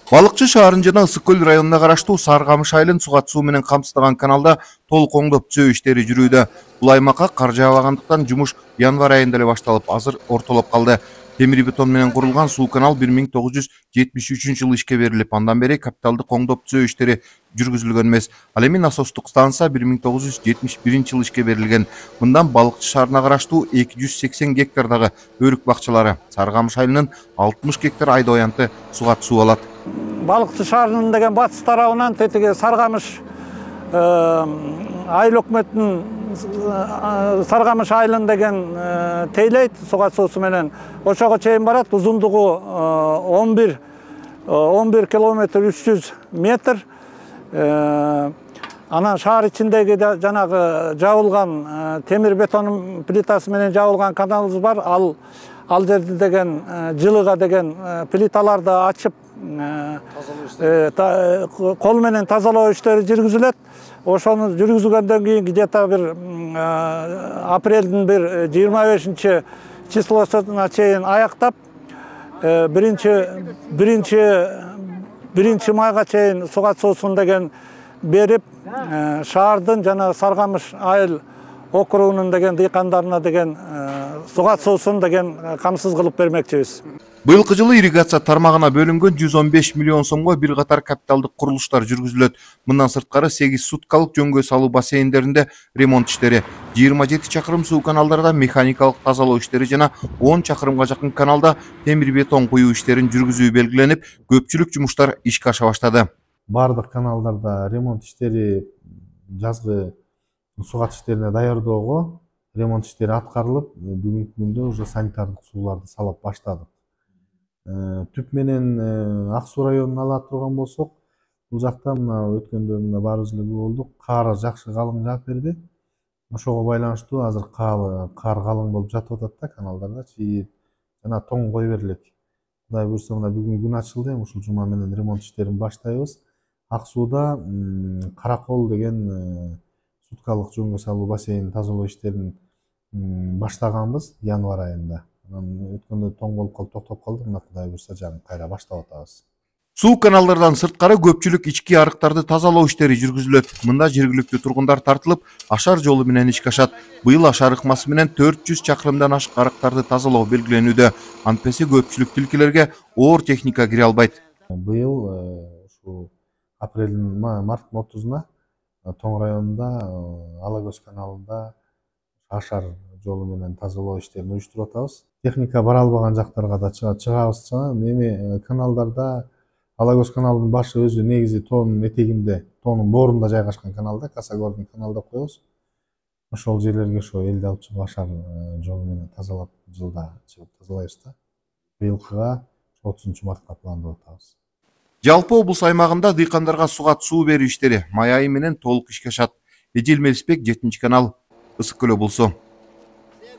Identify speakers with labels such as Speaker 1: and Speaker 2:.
Speaker 1: Балыкчы шаарынын жана Ысык көл районуна караштуу Саргамыш айылын сугат суу менен камсыздаган каналда толук оңдоп түзөө иштери жүрүүдө. Бул аймакка кар жаабагандыктан жумуш январь айында эле башталып, азыр ортолоп калды. Темир бетон менен курулган суу канал 1973-жылы ишке берилип, андан бери капиталдык оңдоп түзөө иштери жүргүзүлгөн эмес. Ал эми насостук станция 1971-жылы ишке берилген. Мындан Балыкчы шаарына караштуу 280 гектардагы өрүк бакчалары, Саргамыш айылынын 60 гектар айда оянты сугат суу алат.
Speaker 2: Балыкчы шаарынын деген батыс тарабынан тетиги Саргамыш айыл өкмөтүнүн Саргамыш айылын деген тейлейт сугат суусу менен ошого чейин барат. Узундугу 11 километр 300 метр. Анан шаар ичиндеги жанагы жабылган темир бетон плитасы менен жабылган каналыбыз бар. Ал жерде деген жылыга деген плиталарды ачып кол менен тазалоо иштери жүргүзүлөт. Ошону жүргүзгөндөн кийин где-то бир апрелдин 25 числосуна чейин аяктап, биринчи майга чейин сугат суусун деген берип, шаардын жана Саргамыш айыл округунун деген дыйкандарына деген сугат суусун деген камсыз кылып бермекчибиз.
Speaker 1: Быйылкы жылы ирригация тармагына бөлүнгөн 115 миллион сомго бир катар капиталдык курулуштар жүргүзүлөт. Мындан сырткары 8 суткалык жөнгө салуу бассейндеринде ремонт иштери, 27 чакырым суу каналдарда механикалык тазалоо иштери жана 10 чакырымга жакын каналда темир бетон куюу иштерин жүргүзүү белгиленип, көпчүлүк жумуштар ишке аша баштады.
Speaker 3: Бардык каналдарда ремонт иштери, жазгы сугат иштерине даярдоого ремонт иштери аткарылып, бүгүнкү күндө уже санитардык сууларды салып баштадык. Түп менен Ак суу районун ала турган болсок, бул жакта өткөндө баарыбыз эле күбө болдук. Кар жакшы калың жаап берди. Ошого байланыштуу азыр кар калың болуп жатып атат да, каналдарда чийип жана тоң кое берилет. Кудай буйрса мына бүгүн күн ачылды, ушул жума менен ремонт иштерин баштайбыз. Ак сууда Каракол деген суткалык жөнгө салуу бассейн тазалоо иштерин баштаганбыз январь айында. Өткөндө тоң болуп калып токтоп калдык, мына Кудай буйрса жаңы кайра баштап атабыз.
Speaker 1: Суу каналдардан сырткары көпчүлүк ички арыктарды тазалоо иштери жүргүзүлөт. Мында жергиликтүү тургундар тартылып, ашар жолу менен ишке ашат. Быйыл ашар ыкмасы менен 400 чакырымдан ашык арыктарды тазалоо белгиленүүдө. Антпесе көпчүлүк тилкелерге оор техника кире албайт.
Speaker 3: Быйыл ушул апрелдин марттын 30-уна Тоң районунда Ала көз каналында ашар жолу менен тазалоо иштерин уюштуруп атабыз. Техника бара албаган жактарга да чыгабыз. Эми каналдарда Ала көз каналынын башы өзү негизи тоонун этегинде, тоонун боорунда жайгашкан каналда, Касагордун каналда коебуз. Ошол жерлерге ошо элди алып чыгып ашар жолу менен тазалап жылда чыгып тазалайбыз да. Быйылкыга 30-мартка пландап атабыз.
Speaker 1: Жалпы облус аймагында дыйкандарга сугат суу берүү иштери май айы менен толук ишке ашат. Эжил Мелисбек, 7 канал, Ысык көл облусу.